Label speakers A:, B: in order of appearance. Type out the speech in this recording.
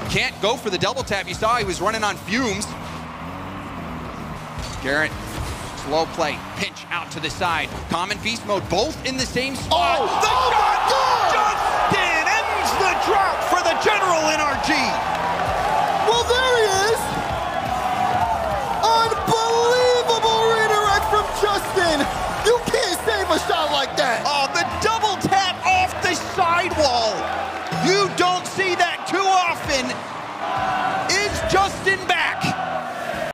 A: can't go for the double tap. You saw he was running on fumes. Garrett, slow play, pinch out to the side. Common beast mode, both in the same spot.
B: Oh, my God!
A: Justin ends the drought for the General NRG.
B: Well,